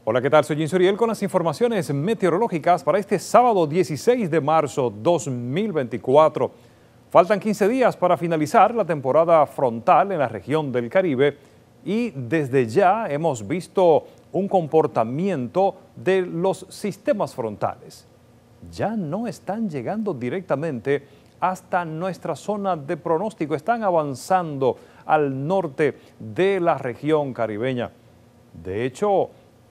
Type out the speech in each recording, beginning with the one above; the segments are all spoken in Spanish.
Hola, ¿qué tal? Soy Jim Suriel con las informaciones meteorológicas para este sábado 16 de marzo 2024. Faltan 15 días para finalizar la temporada frontal en la región del Caribe y desde ya hemos visto un comportamiento de los sistemas frontales. Ya no están llegando directamente hasta nuestra zona de pronóstico, están avanzando al norte de la región caribeña. De hecho,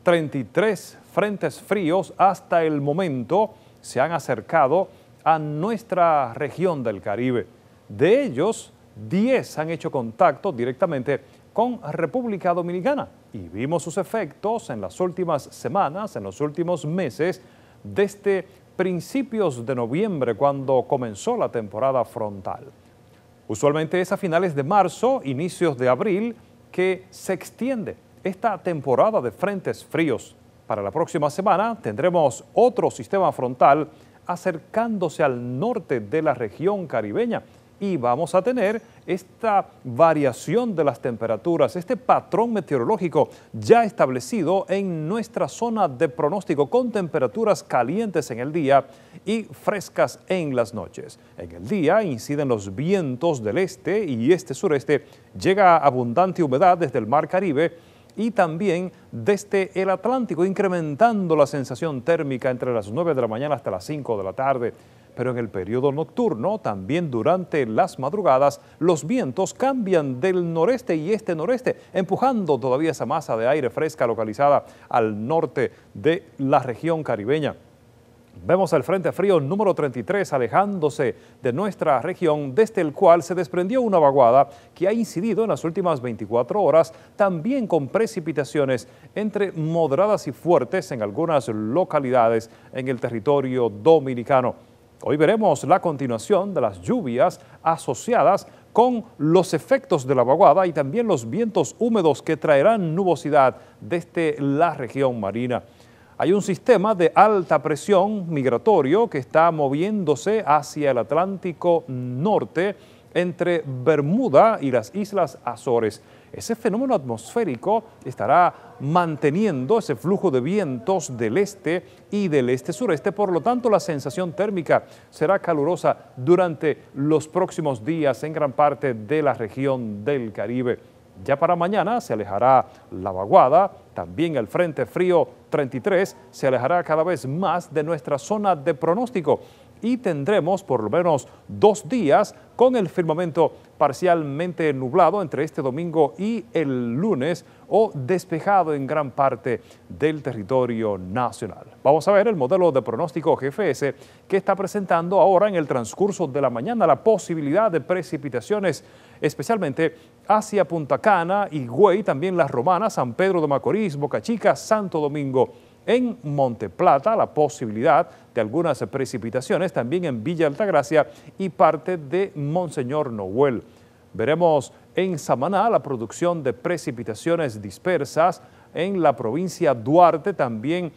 33 frentes fríos hasta el momento se han acercado a nuestra región del Caribe. De ellos, 10 han hecho contacto directamente con República Dominicana y vimos sus efectos en las últimas semanas, en los últimos meses, desde principios de noviembre, cuando comenzó la temporada frontal. Usualmente es a finales de marzo, inicios de abril, que se extiende esta temporada de frentes fríos. Para la próxima semana tendremos otro sistema frontal acercándose al norte de la región caribeña y vamos a tener esta variación de las temperaturas, este patrón meteorológico ya establecido en nuestra zona de pronóstico con temperaturas calientes en el día y frescas en las noches. En el día inciden los vientos del este y este-sureste, llega abundante humedad desde el Mar Caribe y también desde el Atlántico, incrementando la sensación térmica entre las 9 de la mañana hasta las 5 de la tarde. Pero en el periodo nocturno, también durante las madrugadas, los vientos cambian del noreste y este-noreste, empujando todavía esa masa de aire fresca localizada al norte de la región caribeña. Vemos el Frente Frío número 33 alejándose de nuestra región, desde el cual se desprendió una vaguada que ha incidido en las últimas 24 horas, también con precipitaciones entre moderadas y fuertes en algunas localidades en el territorio dominicano. Hoy veremos la continuación de las lluvias asociadas con los efectos de la vaguada y también los vientos húmedos que traerán nubosidad desde la región marina. Hay un sistema de alta presión migratorio que está moviéndose hacia el Atlántico Norte entre Bermuda y las Islas Azores. Ese fenómeno atmosférico estará manteniendo ese flujo de vientos del este y del este-sureste, por lo tanto la sensación térmica será calurosa durante los próximos días en gran parte de la región del Caribe. Ya para mañana se alejará la vaguada, también el Frente Frío 33 se alejará cada vez más de nuestra zona de pronóstico y tendremos por lo menos 2 días con el firmamento parcialmente nublado entre este domingo y el lunes o despejado en gran parte del territorio nacional. Vamos a ver el modelo de pronóstico GFS que está presentando ahora en el transcurso de la mañana la posibilidad de precipitaciones, especialmente hacia Punta Cana, Higüey, también Las Romanas, San Pedro de Macorís, Boca Chica, Santo Domingo. En Monte Plata, la posibilidad de algunas precipitaciones, también en Villa Altagracia y parte de Monseñor Noel. Veremos en Samaná la producción de precipitaciones dispersas, en la provincia Duarte, también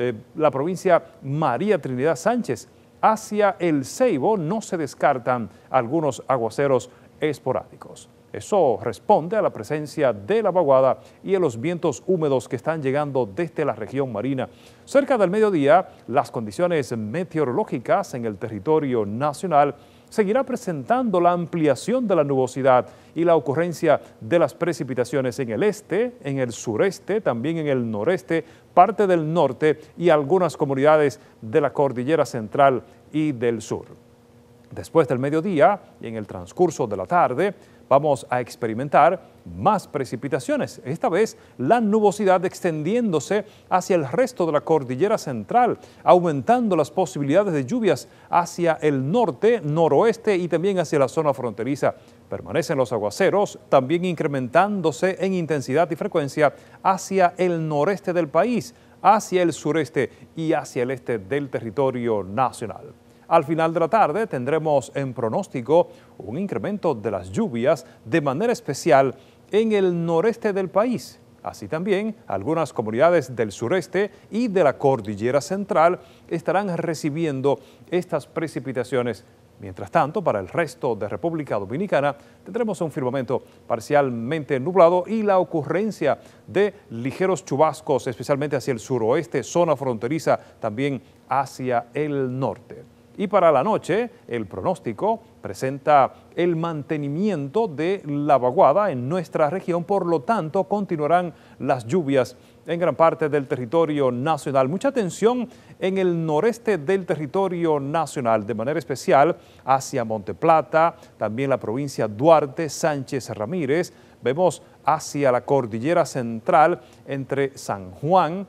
la provincia María Trinidad Sánchez. Hacia el Ceibo no se descartan algunos aguaceros esporádicos. Eso responde a la presencia de la vaguada y a los vientos húmedos que están llegando desde la región marina. Cerca del mediodía, las condiciones meteorológicas en el territorio nacional seguirá presentando la ampliación de la nubosidad y la ocurrencia de las precipitaciones en el este, en el sureste, también en el noreste, parte del norte y algunas comunidades de la cordillera central y del sur. Después del mediodía y en el transcurso de la tarde, vamos a experimentar más precipitaciones, esta vez la nubosidad extendiéndose hacia el resto de la cordillera central, aumentando las posibilidades de lluvias hacia el norte, noroeste y también hacia la zona fronteriza. Permanecen los aguaceros, también incrementándose en intensidad y frecuencia hacia el noreste del país, hacia el sureste y hacia el este del territorio nacional. Al final de la tarde tendremos en pronóstico un incremento de las lluvias de manera especial en el noreste del país. Así también, algunas comunidades del sureste y de la cordillera central estarán recibiendo estas precipitaciones Mientras tanto, para el resto de República Dominicana tendremos un firmamento parcialmente nublado y la ocurrencia de ligeros chubascos, especialmente hacia el suroeste, zona fronteriza, también hacia el norte. Y para la noche, el pronóstico presenta el mantenimiento de la vaguada en nuestra región, por lo tanto continuarán las lluvias en gran parte del territorio nacional. Mucha atención en el noreste del territorio nacional, de manera especial hacia Monteplata, también la provincia Duarte, Sánchez Ramírez. Vemos hacia la cordillera central entre San Juan,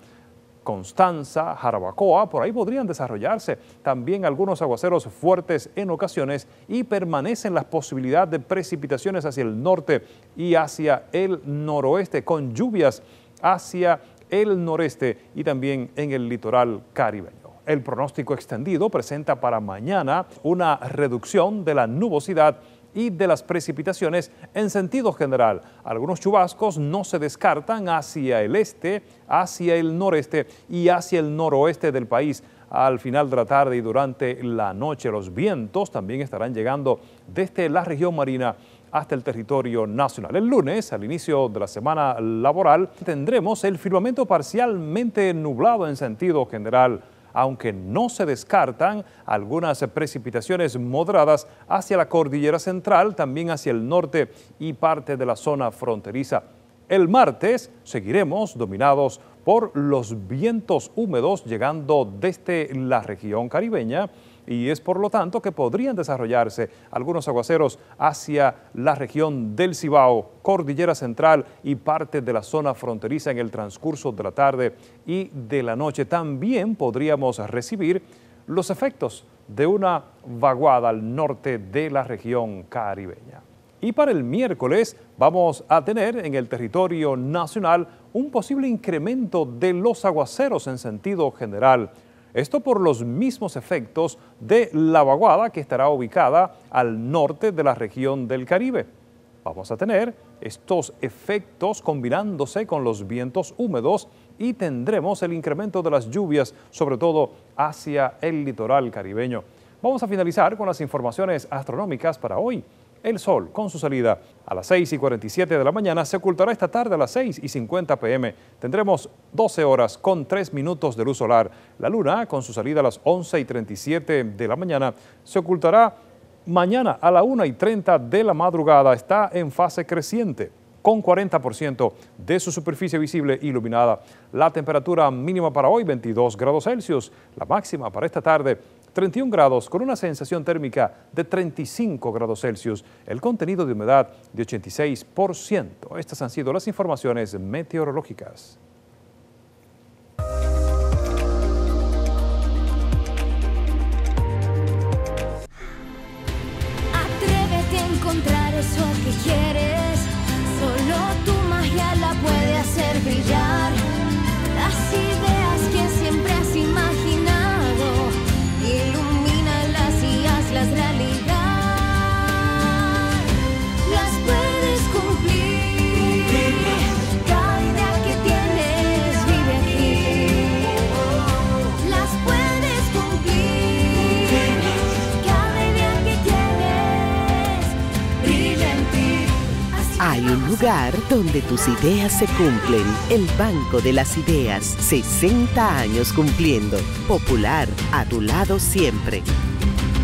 Constanza, Jarabacoa, por ahí podrían desarrollarse también algunos aguaceros fuertes en ocasiones y permanecen las posibilidades de precipitaciones hacia el norte y hacia el noroeste, con lluvias hacia el noreste y también en el litoral caribeño. El pronóstico extendido presenta para mañana una reducción de la nubosidad y de las precipitaciones en sentido general. Algunos chubascos no se descartan hacia el este, hacia el noreste y hacia el noroeste del país. Al final de la tarde y durante la noche, los vientos también estarán llegando desde la región marina hasta el territorio nacional. El lunes, al inicio de la semana laboral, tendremos el firmamento parcialmente nublado en sentido general, aunque no se descartan algunas precipitaciones moderadas hacia la cordillera central, también hacia el norte y parte de la zona fronteriza. El martes seguiremos dominados por los vientos húmedos llegando desde la región caribeña, y es por lo tanto que podrían desarrollarse algunos aguaceros hacia la región del Cibao, cordillera central y parte de la zona fronteriza en el transcurso de la tarde y de la noche. También podríamos recibir los efectos de una vaguada al norte de la región caribeña. Y para el miércoles vamos a tener en el territorio nacional un posible incremento de los aguaceros en sentido general. Esto por los mismos efectos de la vaguada que estará ubicada al norte de la región del Caribe. Vamos a tener estos efectos combinándose con los vientos húmedos y tendremos el incremento de las lluvias, sobre todo hacia el litoral caribeño. Vamos a finalizar con las informaciones astronómicas para hoy. El Sol, con su salida a las 6:47 de la mañana, se ocultará esta tarde a las 6:50 p.m. Tendremos 12 horas con 3 minutos de luz solar. La Luna, con su salida a las 11:37 de la mañana, se ocultará mañana a la 1:30 de la madrugada. Está en fase creciente, con 40% de su superficie visible iluminada. La temperatura mínima para hoy, 22 grados Celsius. La máxima para esta tarde, 31 grados, con una sensación térmica de 35 grados Celsius. El contenido de humedad de 86%. Estas han sido las informaciones meteorológicas. Atrévete a encontrar eso que quieres. Solo tu magia la puede hacer brillar. Las ideas que siempre has imaginado, ilumínalas y hazlas realidad. Las puedes cumplir. Cada idea que tienes vive aquí. Las puedes cumplir. Cada idea que tienes brilla en ti. Hay un lugar donde tus ideas se cumplen. El Banco de las Ideas, 60 años cumpliendo. Popular, a tu lado siempre.